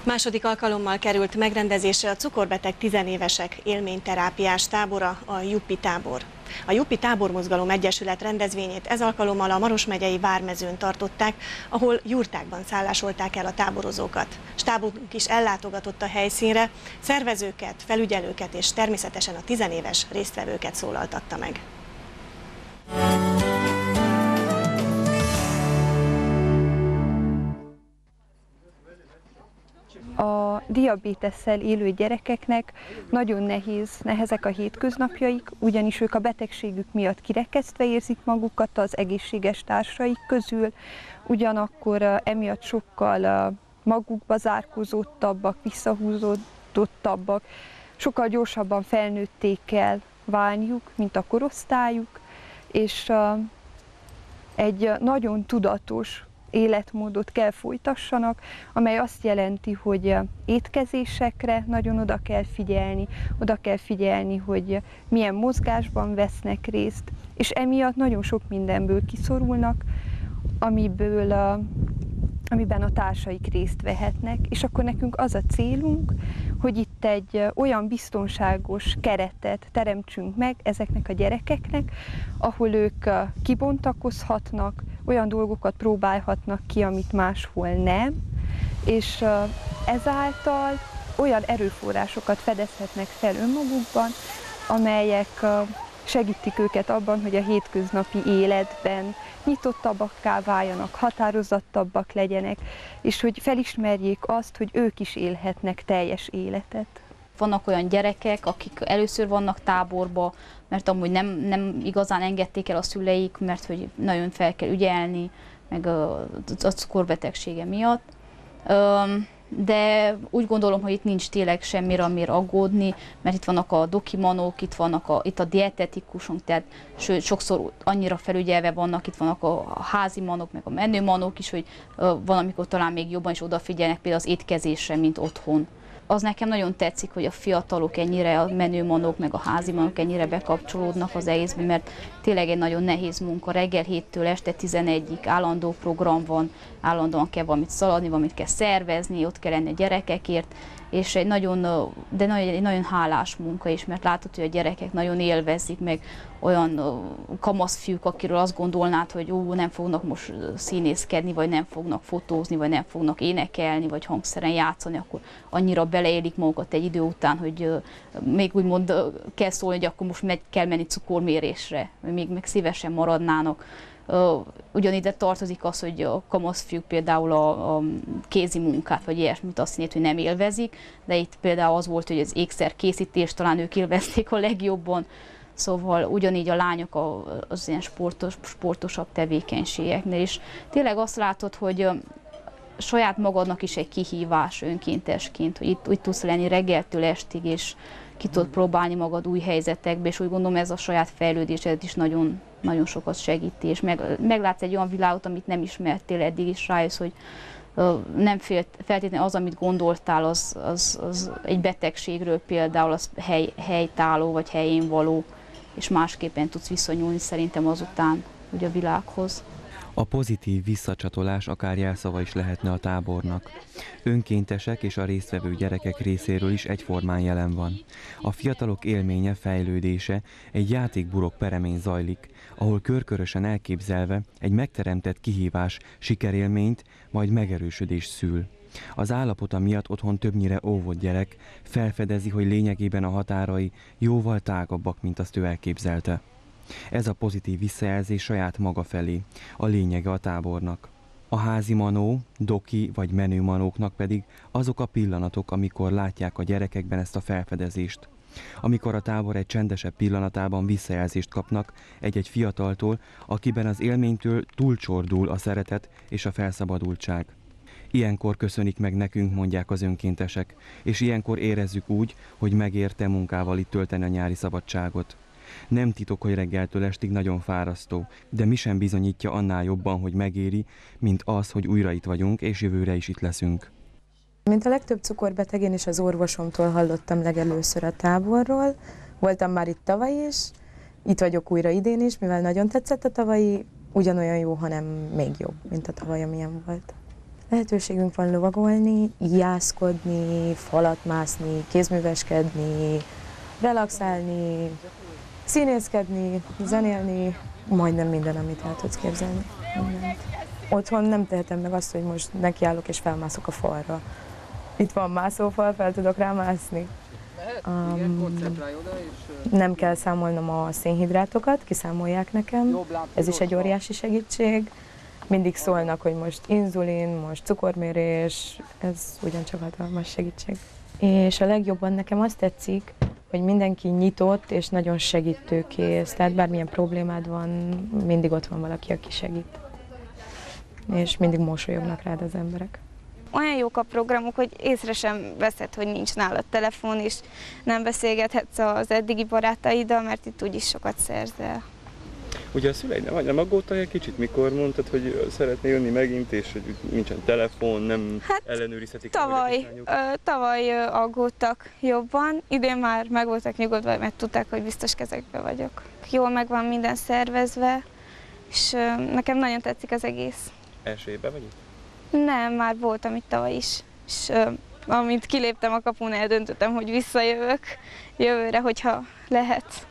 Második alkalommal került megrendezésre a cukorbeteg tizenévesek élményterápiás tábora, a Juppi tábor. A Juppi Tábormozgalom Egyesület rendezvényét ez alkalommal a Maros megyei Vármezőn tartották, ahol jurtákban szállásolták el a táborozókat. Stábunk is ellátogatott a helyszínre, szervezőket, felügyelőket és természetesen a tizenéves résztvevőket szólaltatta meg. A diabétesszel élő gyerekeknek nagyon nehezek a hétköznapjaik, ugyanis ők a betegségük miatt kirekesztve érzik magukat az egészséges társaik közül, ugyanakkor emiatt sokkal magukba zárkózottabbak, visszahúzódottabbak, sokkal gyorsabban felnőtté kell válniuk, mint a korosztályuk, és egy nagyon tudatos életmódot kell folytassanak, amely azt jelenti, hogy étkezésekre nagyon oda kell figyelni, hogy milyen mozgásban vesznek részt, és emiatt nagyon sok mindenből kiszorulnak, amiben a társaik részt vehetnek, és akkor nekünk az a célunk, hogy itt egy olyan biztonságos keretet teremtsünk meg ezeknek a gyerekeknek, ahol ők kibontakozhatnak, olyan dolgokat próbálhatnak ki, amit máshol nem, és ezáltal olyan erőforrásokat fedezhetnek fel önmagukban, amelyek segítik őket abban, hogy a hétköznapi életben nyitottabbakká váljanak, határozottabbak legyenek, és hogy felismerjék azt, hogy ők is élhetnek teljes életet. Vannak olyan gyerekek, akik először vannak táborba, mert amúgy nem igazán engedték el a szüleik, mert hogy nagyon fel kell ügyelni, meg a cukorbetegsége miatt. De úgy gondolom, hogy itt nincs tényleg semmire, amire aggódni, mert itt vannak a dokimanók, itt a dietetikusok, tehát sőt, sokszor annyira felügyelve vannak, itt vannak a házi manók, meg a menőmanók is, hogy valamikor talán még jobban is odafigyelnek például az étkezésre, mint otthon. Az nekem nagyon tetszik, hogy a fiatalok ennyire, a menőmanók, meg a házi manók ennyire bekapcsolódnak az egészbe, mert tényleg egy nagyon nehéz munka, reggel 7-től este 11-ig állandó program van, állandóan kell valamit szaladni, valamit kell szervezni, ott kell lenni a gyerekekért, és egy nagyon hálás munka is, mert látod, hogy a gyerekek nagyon élvezik, meg olyan kamaszfiúk, akiről azt gondolnád, hogy nem fognak most színészkedni, vagy nem fognak fotózni, vagy nem fognak énekelni, vagy hangszeren játszani, akkor annyira beleélik magukat egy idő után, hogy még úgymond kell szólni, hogy akkor most kell menni cukormérésre, még szívesen maradnának. Ugyanide tartozik az, hogy a kamaszfiúk például a kézi munkát, vagy ilyesmit azt hinnéd, hogy nem élvezik, de itt például az volt, hogy az ékszerkészítést talán ők élvezték a legjobban, szóval ugyanígy a lányok az ilyen sportosabb tevékenységeknél is. Tényleg azt látod, hogy saját magadnak is egy kihívás önkéntesként, hogy itt úgy tudsz lenni reggeltől estig, és ki tudod próbálni magad új helyzetekbe, és úgy gondolom ez a saját fejlődésed is nagyon, nagyon sokat segíti, és meglátsz egy olyan világot, amit nem ismertél eddig, is rájössz, hogy nem feltétlenül az, amit gondoltál, az egy betegségről például az helytálló vagy helyén való, és másképpen tudsz viszonyulni szerintem azután ugye a világhoz. A pozitív visszacsatolás akár jelszava is lehetne a tábornak. Önkéntesek és a résztvevő gyerekek részéről is egyformán jelen van. A fiatalok élménye, fejlődése egy játékburok peremén zajlik, ahol körkörösen elképzelve egy megteremtett kihívás sikerélményt, majd megerősödést szül. Az állapota miatt otthon többnyire óvott gyerek felfedezi, hogy lényegében a határai jóval tágabbak, mint azt ő elképzelte. Ez a pozitív visszajelzés saját maga felé, a lényege a tábornak. A házi manó, doki vagy menőmanóknak pedig azok a pillanatok, amikor látják a gyerekekben ezt a felfedezést. Amikor a tábor egy csendesebb pillanatában visszajelzést kapnak egy-egy fiataltól, akiben az élménytől túlcsordul a szeretet és a felszabadultság. Ilyenkor köszönik meg nekünk, mondják az önkéntesek, és ilyenkor érezzük úgy, hogy megérte munkával itt tölteni a nyári szabadságot. Nem titok, hogy reggeltől estig nagyon fárasztó, de mi sem bizonyítja annál jobban, hogy megéri, mint az, hogy újra itt vagyunk, és jövőre is itt leszünk. Mint a legtöbb cukorbeteg, én is az orvosomtól hallottam legelőször a táborról. Voltam már itt tavaly is, itt vagyok újra idén is, mivel nagyon tetszett a tavalyi, ugyanolyan jó, hanem még jobb, mint a tavaly, amilyen volt. Lehetőségünk van lovagolni, ijászkodni, falat mászni, kézműveskedni, relaxálni, színészkedni, zenélni, majdnem minden, amit el tudsz képzelni. Mindent. Otthon nem tehetem meg azt, hogy most nekiállok és felmászok a falra. Itt van mászófal, fel tudok rá mászni. Nem kell számolnom a szénhidrátokat, kiszámolják nekem. Ez is egy óriási segítség. Mindig szólnak, hogy most inzulin, most cukormérés, ez ugyancsak hatalmas segítség. És a legjobban nekem azt tetszik, hogy mindenki nyitott és nagyon segítőkész, tehát bármilyen problémád van, mindig ott van valaki, aki segít. És mindig mosolyognak rád az emberek. Olyan jók a programok, hogy észre sem veszed, hogy nincs nálad telefon, és nem beszélgethetsz az eddigi barátaiddal, mert itt úgyis sokat szerzel. Ugye a szüleid nem aggódtak egy kicsit, mikor mondtad, hogy szeretné jönni megint, és hogy nincsen telefon, nem ellenőrizhetik? Tavaly aggódtak jobban, idén már meg voltak nyugodva, mert tudták, hogy biztos kezekben vagyok. Jól meg van minden szervezve, és nekem nagyon tetszik az egész. Első évben vagy itt? Nem, már voltam itt tavaly is, és amint kiléptem a kapun, eldöntöttem, hogy visszajövök jövőre, hogyha lehet.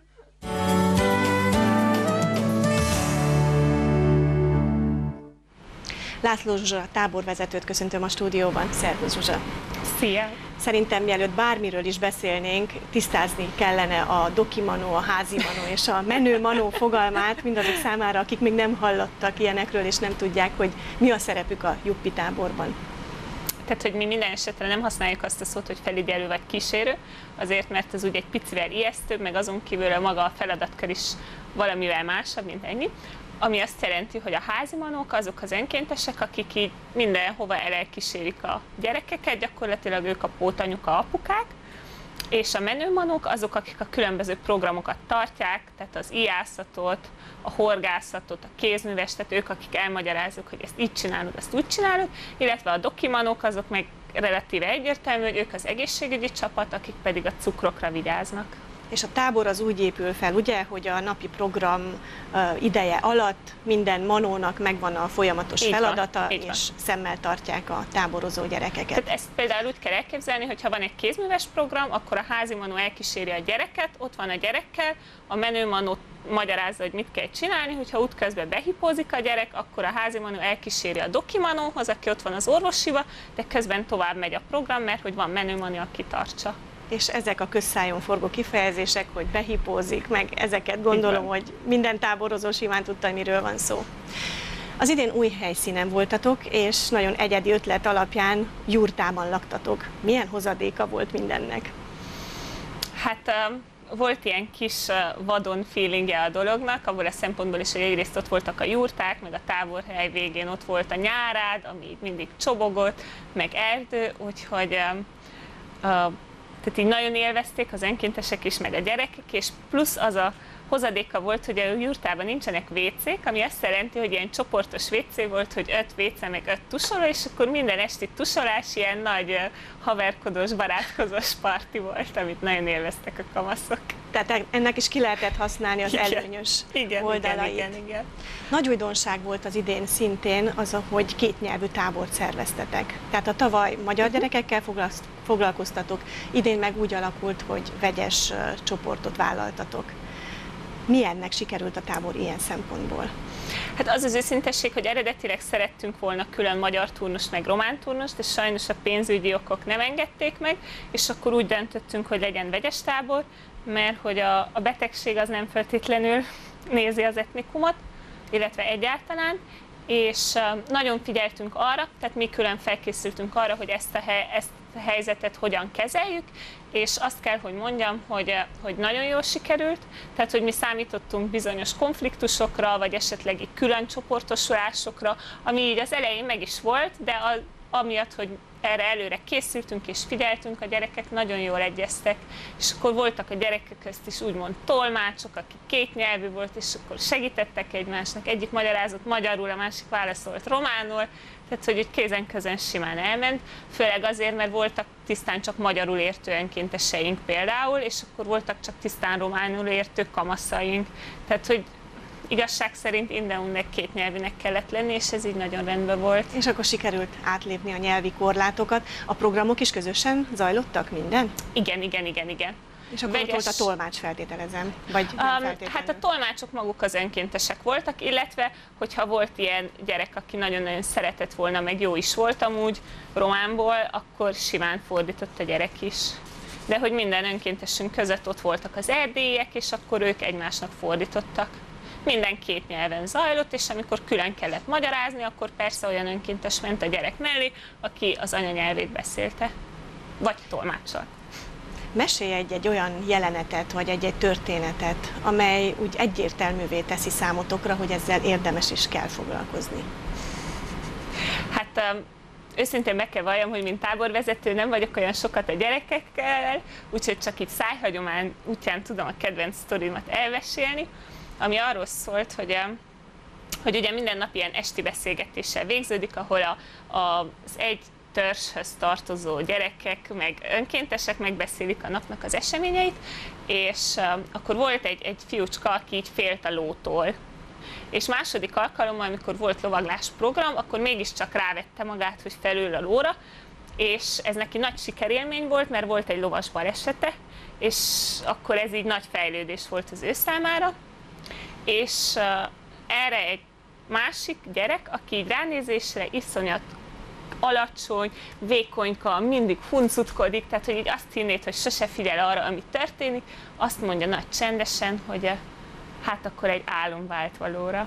László Zsuzsa táborvezetőt köszöntöm a stúdióban. Szervusz, Zsuzsa! Szia! Szerintem mielőtt bármiről is beszélnénk, tisztázni kellene a doki manó, a házi manó és a menő manó fogalmát mindazok számára, akik még nem hallottak ilyenekről és nem tudják, hogy mi a szerepük a Juppi táborban. Tehát, hogy mi minden esetre nem használjuk azt a szót, hogy felügyelő vagy kísérő, azért, mert ez ugye egy picivel ijesztőbb, meg azon kívül maga a feladatkör is valamivel másabb, mint ennyi. Ami azt jelenti, hogy a házimanók azok az önkéntesek, akik így mindenhova elkísérik a gyerekeket, gyakorlatilag ők a pótanyuka, apukák, és a menőmanók azok, akik a különböző programokat tartják, tehát az ijászatot, a horgászatot, a kézműves, tehát ők, akik elmagyarázzuk, hogy ezt így csinálod, ezt úgy csinálod, illetve a dokimanók azok meg relatíve egyértelmű, hogy ők az egészségügyi csapat, akik pedig a cukrokra vigyáznak. És a tábor az úgy épül fel, ugye, hogy a napi program ideje alatt minden manónak megvan a folyamatos feladata, és szemmel tartják a táborozó gyerekeket. Tehát ezt például úgy kell elképzelni, hogy ha van egy kézműves program, akkor a házi manó elkíséri a gyereket, ott van a gyerekkel, a menő manó magyarázza, hogy mit kell csinálni, hogyha útközben behipózik a gyerek, akkor a házi manó elkíséri a doki manóhoz, aki ott van az orvosiba, de közben tovább megy a program, mert hogy van menő manó, aki tartsa. És ezek a közszájon forgó kifejezések, hogy behipózik, meg ezeket gondolom, hogy minden táborozó simán tudta, miről van szó. Az idén új helyszínen voltatok, és nagyon egyedi ötlet alapján jurtában laktatok. Milyen hozadéka volt mindennek? Hát volt ilyen kis vadon feelingje a dolognak, abból a szempontból is, hogy egyrészt ott voltak a jurták, meg a táborhely végén ott volt a nyárád, ami mindig csobogott, meg erdő, úgyhogy tehát így nagyon élvezték az önkéntesek is, meg a gyerekek, és plusz az a hozadéka volt, hogy a jurtában nincsenek WC-k, ami azt jelenti, hogy ilyen csoportos WC volt, hogy 5 WC meg 5 tusoló, és akkor minden esti tusolás ilyen nagy haverkodós, barátkozós parti volt, amit nagyon élveztek a kamaszok. Tehát ennek is ki lehetett használni az előnyös oldalait. Igen. Nagy újdonság volt az idén szintén az, hogy kétnyelvű tábort szerveztetek. Tehát a tavaly magyar gyerekekkel foglalkoztatok, idén meg úgy alakult, hogy vegyes csoportot vállaltatok. Milyennek sikerült a tábor ilyen szempontból? Hát az az őszintesség, hogy eredetileg szerettünk volna külön magyar turnust, meg román turnust, de sajnos a pénzügyi okok nem engedték meg, és akkor úgy döntöttünk, hogy legyen vegyes tábor, mert hogy a betegség az nem feltétlenül nézi az etnikumot, illetve egyáltalán, és nagyon figyeltünk arra, tehát mi külön felkészültünk arra, hogy ezt a helyzetet hogyan kezeljük, és azt kell, hogy mondjam, hogy nagyon jól sikerült, tehát hogy mi számítottunk bizonyos konfliktusokra, vagy esetleg külön csoportosulásokra, ami így az elején meg is volt, de amiatt, hogy erre előre készültünk és figyeltünk, a gyerekek nagyon jól egyeztek, és akkor voltak a gyerekek közt is úgymond tolmácsok, akik kétnyelvű volt, és akkor segítettek egymásnak, egyik magyarázott magyarul, a másik válaszolt románul, tehát hogy úgy kézen-közön simán elment, főleg azért, mert voltak tisztán csak magyarul értő önkénteseink például, és akkor voltak csak tisztán románul értő kamaszaink, tehát hogy igazság szerint Indeunknek kétnyelvűnek kellett lenni, és ez így nagyon rendben volt. És akkor sikerült átlépni a nyelvi korlátokat. A programok is közösen zajlottak minden? Igen. És akkor ott volt a tolmács, feltételezem? Vagy hát a tolmácsok maguk az önkéntesek voltak, illetve hogyha volt ilyen gyerek, aki nagyon-nagyon szeretett volna, meg jó is volt amúgy románból, akkor simán fordított a gyerek is. De hogy minden önkéntesünk között ott voltak az erdélyiek, és akkor ők egymásnak fordítottak. Minden két nyelven zajlott, és amikor külön kellett magyarázni, akkor persze olyan önkéntes ment a gyerek mellé, aki az anyanyelvét beszélte, vagy tolmáccsal. Mesélj egy olyan jelenetet, vagy egy történetet, amely úgy egyértelművé teszi számotokra, hogy ezzel érdemes is kell foglalkozni. Hát őszintén meg kell valljam, hogy mint táborvezető nem vagyok olyan sokat a gyerekekkel, úgyhogy csak itt szájhagyomány útján tudom a kedvenc sztorimat elmesélni, ami arról szólt, hogy ugye minden nap ilyen esti beszélgetéssel végződik, ahol az egy törzshöz tartozó gyerekek, meg önkéntesek megbeszélik a napnak az eseményeit, és akkor volt egy fiúcska, aki így félt a lótól. És második alkalommal, amikor volt lovaglás program, akkor mégiscsak rávette magát, hogy felül a lóra, és ez neki nagy sikerélmény volt, mert volt egy lovas balesete, és akkor ez így nagy fejlődés volt az ő számára. És erre egy másik gyerek, aki így ránézésre iszonyat alacsony, vékonyka, mindig huncutkodik, tehát hogy így azt hinnéd, hogy sose figyel arra, ami történik, azt mondja nagy csendesen, hogy hát akkor egy álom vált valóra.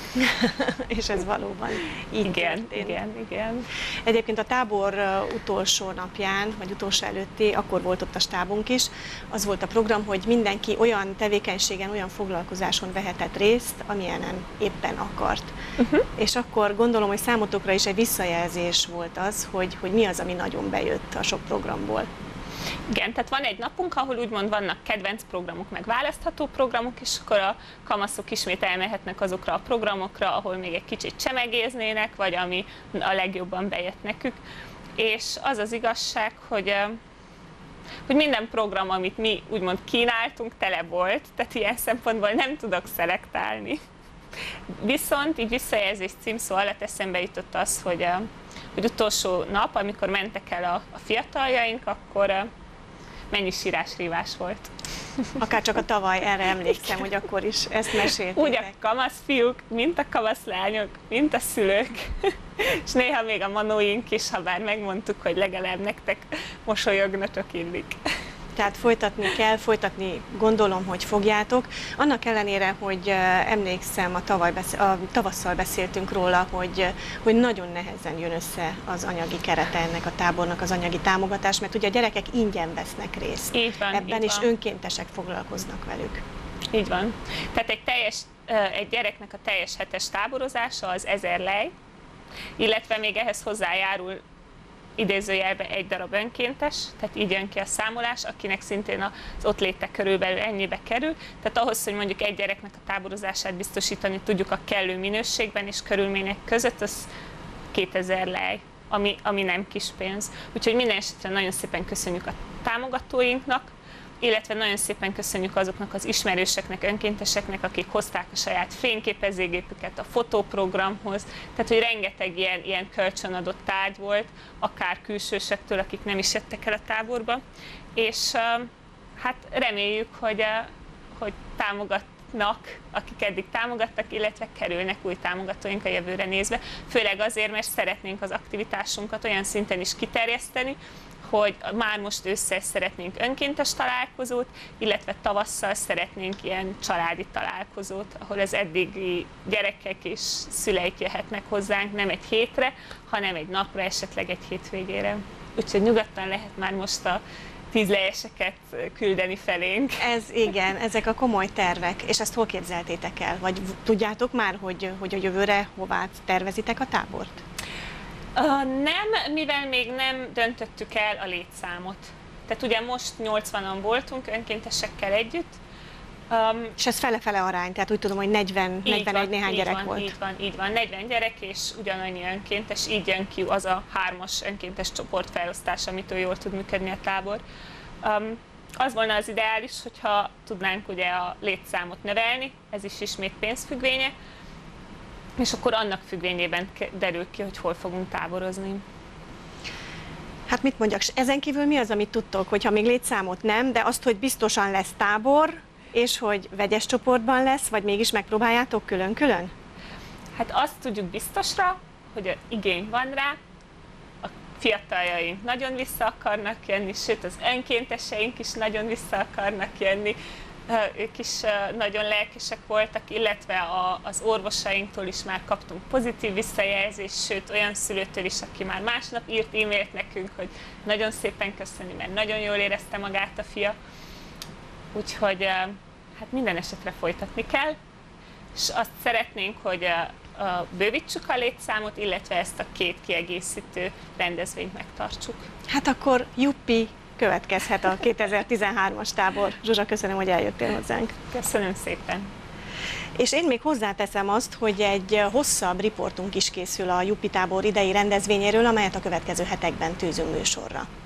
És ez valóban így történt. Igen. Egyébként a tábor utolsó napján, vagy utolsó előtti, akkor volt ott a stábunk is, az volt a program, hogy mindenki olyan tevékenységen, olyan foglalkozáson vehetett részt, amilyenen éppen akart. És akkor gondolom, hogy számotokra is egy visszajelzés volt az, hogy mi az, ami nagyon bejött a sok programból. Igen, tehát van egy napunk, ahol úgymond vannak kedvenc programok, meg választható programok, és akkor a kamaszok ismét elmehetnek azokra a programokra, ahol még egy kicsit csemegéznének, vagy ami a legjobban bejött nekük. És az az igazság, hogy minden program, amit mi úgymond kínáltunk, tele volt, tehát ilyen szempontból nem tudok szelektálni. Viszont így visszajelzés címszó alatt eszembe jutott az, hogy utolsó nap, amikor mentek el a fiataljaink, akkor mennyi sírás-rívás volt. Akár csak a tavaly, erre emlékszem, hogy akkor is ezt meséltétek. Úgy a kamasz fiúk, mint a kamasz lányok, mint a szülők, és néha még a manóink is, ha bár megmondtuk, hogy legalább nektek mosolyognatok illik. Tehát folytatni kell, gondolom, hogy fogjátok. Annak ellenére, hogy emlékszem, a tavasszal beszéltünk róla, hogy nagyon nehezen jön össze az anyagi kerete ennek a tábornak, az anyagi támogatás, mert ugye a gyerekek ingyen vesznek részt. Így van, ebben így is van. Önkéntesek foglalkoznak velük. Így van. Tehát egy gyereknek a teljes hetes táborozása az 1000 lej, illetve még ehhez hozzájárul idézőjelben egy darab önkéntes, tehát így jön ki a számolás, akinek szintén az ott léte körülbelül ennyibe kerül. Tehát ahhoz, hogy mondjuk egy gyereknek a táborozását biztosítani tudjuk a kellő minőségben és körülmények között, az 2000 lej, ami nem kis pénz. Úgyhogy minden esetre nagyon szépen köszönjük a támogatóinknak, illetve nagyon szépen köszönjük azoknak az ismerőseknek, önkénteseknek, akik hozták a saját fényképezőgépüket a fotóprogramhoz. Tehát, hogy rengeteg ilyen kölcsönadott tárgy volt, akár külsősektől, akik nem is jöttek el a táborba. És hát reméljük, hogy támogatnak, akik eddig támogattak, illetve kerülnek új támogatóink a jövőre nézve. Főleg azért, mert szeretnénk az aktivitásunkat olyan szinten is kiterjeszteni, hogy már most ősszel szeretnénk önkéntes találkozót, illetve tavasszal szeretnénk ilyen családi találkozót, ahol az eddigi gyerekek és szüleik jöhetnek hozzánk nem egy hétre, hanem egy napra, esetleg egy hétvégére. Úgyhogy nyugodtan lehet már most a 10 lejeseket küldeni felénk. Igen, ezek a komoly tervek, és ezt hol képzeltétek el? Vagy tudjátok már, hogy a jövőre hová tervezitek a tábort? Nem, mivel még nem döntöttük el a létszámot. Tehát ugye most 80-an voltunk önkéntesekkel együtt. És ez fele-fele arány, tehát úgy tudom, hogy 41 néhány gyerek volt. Így van, 40 gyerek és ugyanannyi önkéntes, így jön ki az a 3-as önkéntes csoportfelosztás, amitől jól tud működni a tábor. Az volna az ideális, hogyha tudnánk ugye a létszámot növelni, ez is ismét pénzfüggvénye, és akkor annak függvényében derül ki, hogy hol fogunk táborozni. Hát mit mondjak, ezen kívül mi az, amit tudtok, hogyha még létszámot nem, de azt, hogy biztosan lesz tábor, és hogy vegyes csoportban lesz, vagy mégis megpróbáljátok külön-külön? Hát azt tudjuk biztosra, hogy igény van rá, a fiataljaink nagyon vissza akarnak jönni, sőt az önkénteseink is nagyon vissza akarnak jönni, ők is nagyon lelkesek voltak, illetve az orvosainktól is már kaptunk pozitív visszajelzést, sőt olyan szülőtől is, aki már másnap írt e-mailt nekünk, hogy nagyon szépen köszöni, mert nagyon jól érezte magát a fia. Úgyhogy hát minden esetre folytatni kell, és azt szeretnénk, hogy bővítsük a létszámot, illetve ezt a 2 kiegészítő rendezvényt megtartsuk. Hát akkor juppi, következhet a 2013-as tábor. Zsuzsa, köszönöm, hogy eljöttél hozzánk. Köszönöm szépen. És én még hozzáteszem azt, hogy egy hosszabb riportunk is készül a Juppi tábor idei rendezvényéről, amelyet a következő hetekben tűzünk műsorra.